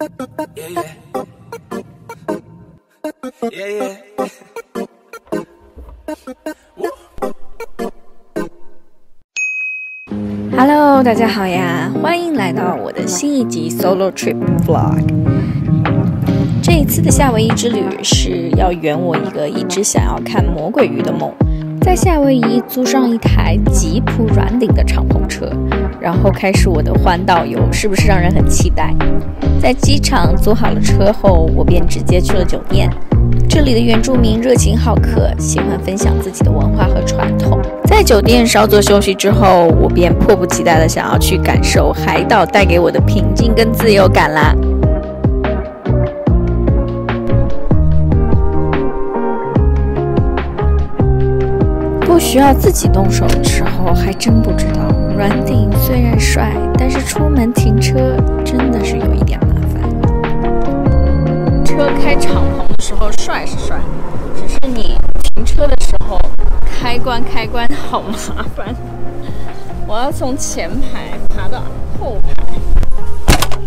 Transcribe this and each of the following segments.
Hello， 大家好呀，欢迎来到我的新一集 Solo Trip Vlog。这一次的夏威夷之旅是要圆我一个一直想要看魔鬼鱼的梦，在夏威夷租上一台吉普软顶的敞篷车，然后开始我的环岛游，是不是让人很期待？在机场租好了车后，我便直接去了酒店。这里的原住民热情好客，喜欢分享自己的文化和传统。在酒店稍作休息之后，我便迫不及待地想要去感受海岛带给我的平静跟自由感啦。不需要自己动手的时候，还真不知道软顶虽然帅，但是出门停车真的是有一点麻烦。车开敞篷的时候帅是帅，只是你停车的时候开关好麻烦，我要从前排爬到后排。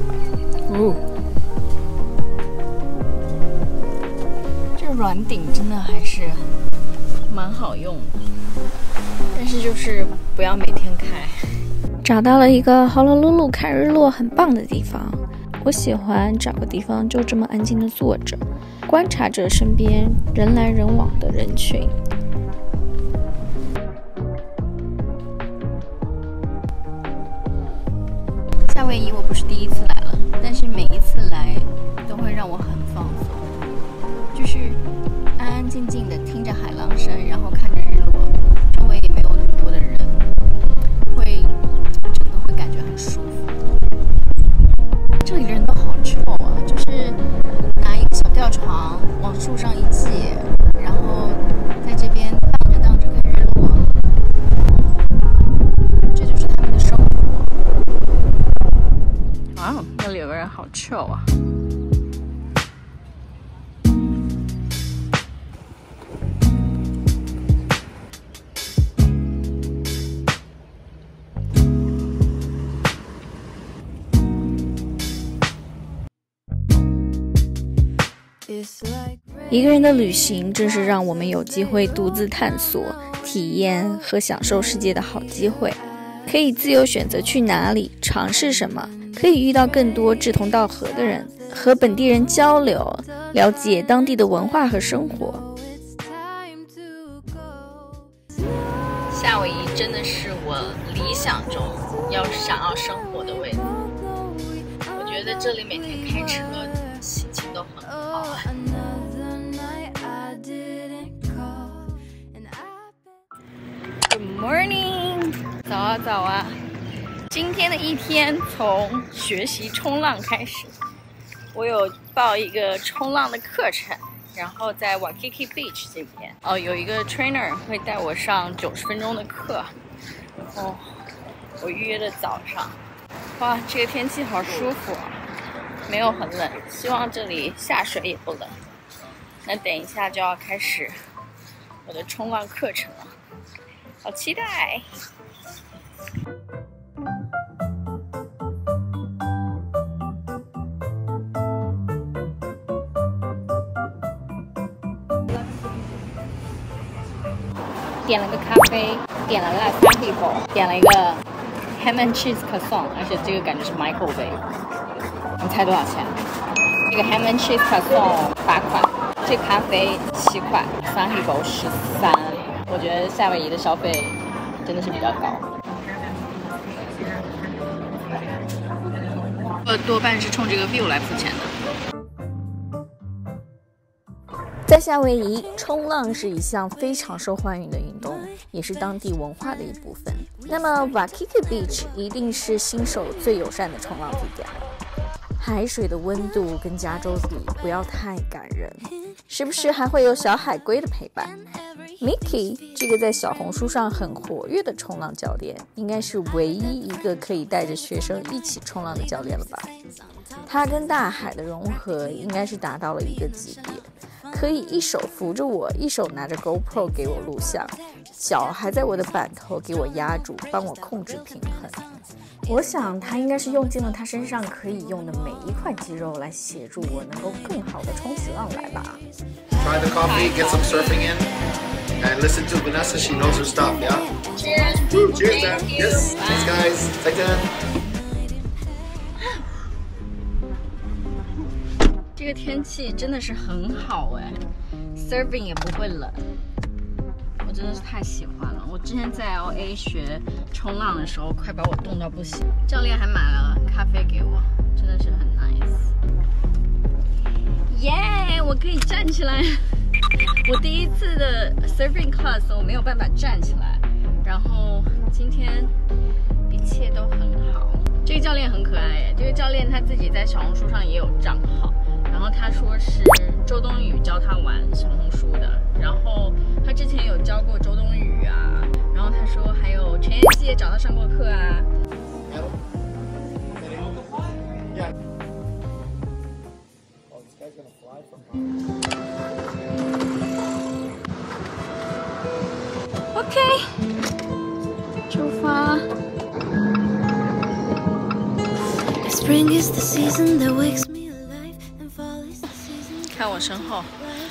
这软顶真的还是蛮好用的，但是就是不要每天开。找到了一个Honolulu看日落很棒的地方，我喜欢找个地方就这么安静的坐着，观察着身边人来人往的人群。夏威夷我不是第一次来了，但是每一次来都会让我很放松，就是安安静静的听着海浪声，然后看着日落，周围也没有那么多的人，整个会感觉很舒服。这里的人都好chill啊，就是拿一个小吊床往树上一系，然后在这边荡着看日落，这就是他们的生活。哇，那里有个人好chill啊。一个人的旅行正是让我们有机会独自探索、体验和享受世界的好机会。可以自由选择去哪里，尝试什么，可以遇到更多志同道合的人，和本地人交流，了解当地的文化和生活。夏威夷真的是我理想中想要生活的位置。我觉得这里每天开车心情都很好。Good morning， 早啊！今天的一天从学习冲浪开始，我有报一个冲浪的课程，然后在 Waikiki Beach 这边有一个 trainer 会带我上90分钟的课，然后我预约的早上。哇，这个天气好舒服啊，没有很冷，希望这里下水也不冷。那等一下就要开始我的冲浪课程了，好期待！点了个咖啡，点了个三皮包，点了一个 ham and cheese croissant， 而且这个感觉是 microwave。你猜多少钱？这个 ham and cheese croissant 8块，这咖啡7块，三皮包13。我觉得夏威夷的消费真的是比较高。多半是冲这个 view 来付钱的。在夏威夷，冲浪是一项非常受欢迎的运动，也是当地文化的一部分。那么 Waikiki Beach 一定是新手最友善的冲浪地点。海水的温度跟加州比不要太感人，时不时还会有小海龟的陪伴。Mickey 这个在小红书上很活跃的冲浪教练，应该是唯一一个可以带着学生一起冲浪的教练了吧？他跟大海的融合应该是达到了一个级别，可以一手扶着我，一手拿着 GoPro 给我录像，脚还在我的板头给我压住，帮我控制平衡。 我想他应该是用尽了他身上可以用的每一块肌肉来协助我能够更好的冲起浪来吧。 Try the coffee, get some surfing in, and listen to Vanessa. She knows her stuff. Yeah. Cheers. Cheers, man. Yes. Thanks, guys. 再见。 这个天气真的是很好哎 ，surfing 也不会冷，我真的是太喜欢了。我之前在 LA 学冲浪的时候，快把我冻到不行。教练还买了咖啡给我，真的是很 nice。耶，我可以站起来。我第一次的 surfing class 我没有办法站起来，然后今天一切都很好。这个教练很可爱耶，这个教练他自己在小红书上也有账号。然后他说是周冬雨教他玩小红书的，然后他之前有教过周冬雨啊，然后他说还有陈妍希也找他上过课啊。OK， 出发。Spring is the season that wakes me.看我身后，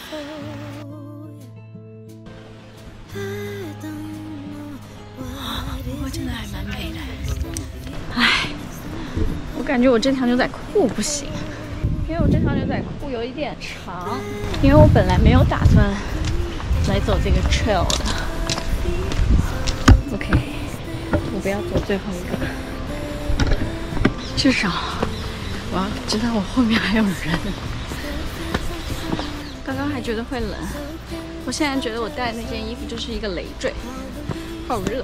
我真的还蛮美的。唉，我感觉我这条牛仔裤不行，因为我这条牛仔裤有一点长，因为我本来没有打算来走这个 trail 的。OK， 我不要走最后一个，至少我要知道我后面还有人。刚刚还觉得会冷，我现在觉得我带那件衣服就是一个累赘，好热。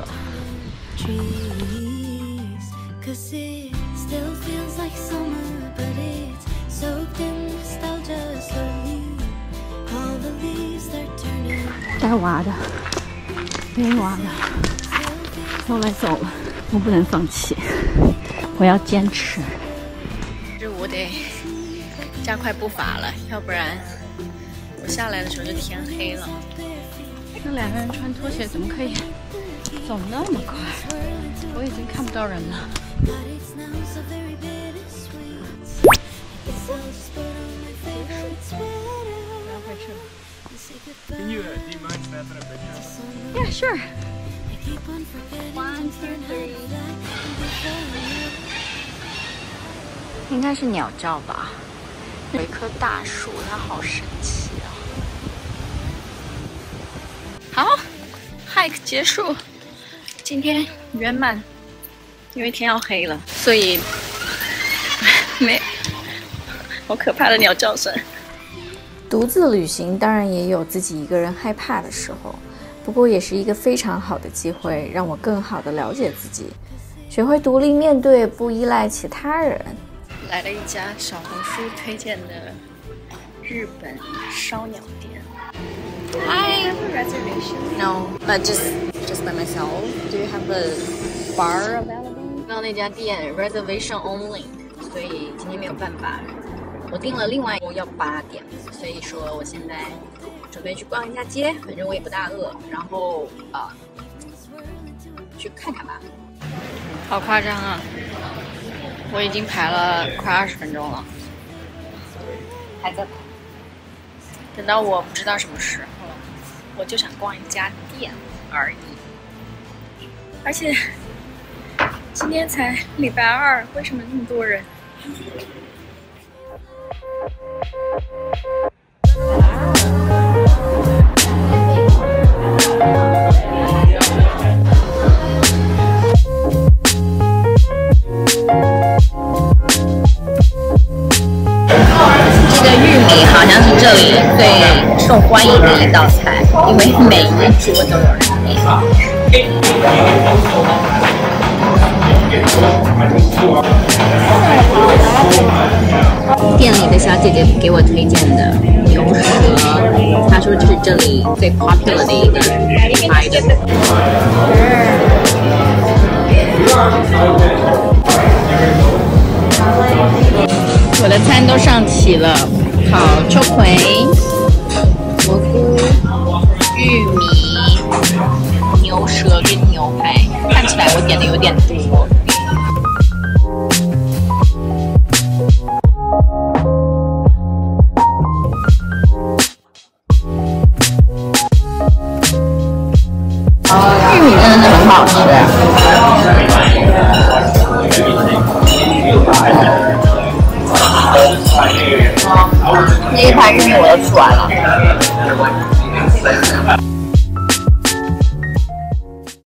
带娃的，背娃的，都来走了，我不能放弃，我要坚持。就我得加快步伐了，要不然。我下来的时候就天黑了，那两个人穿拖鞋怎么可以走那么快？我已经看不到人了。我要回去了。 Can you do you mind snapping a picture? Yeah, sure. 1, 2, 3. 应该是鸟叫吧？有一棵大树，它好神奇啊！好 ，hike 结束，今天圆满，因为天要黑了，所以没好可怕的鸟叫声。独自旅行当然也有自己一个人害怕的时候，不过也是一个非常好的机会，让我更好的了解自己，学会独立面对，不依赖其他人。来了一家小红书推荐的日本烧鸟店。Hi. Reservation? No, but just by myself. Do you have a bar available? 到那家店 reservation only， 所以今天没有办法。我订了另外一个要8点，所以说我现在准备去逛一下街，反正我也不大饿，然后去看看吧。好夸张啊！我已经排了快20分钟了，还在排。等到我不知道什么时候，我就想逛一家店而已。而且今天才礼拜2，为什么那么多人？好像是这里最受欢迎的一道菜，因为每一桌都有人点。店里的小姐姐给我推荐的牛舌，她说这是这里最 popular 的一个 item。我的餐都上齐了。烤秋葵、蘑菇、玉米、牛舌跟牛排，看起来我点的有点多。 很好吃。第一盘玉米我都吃完了。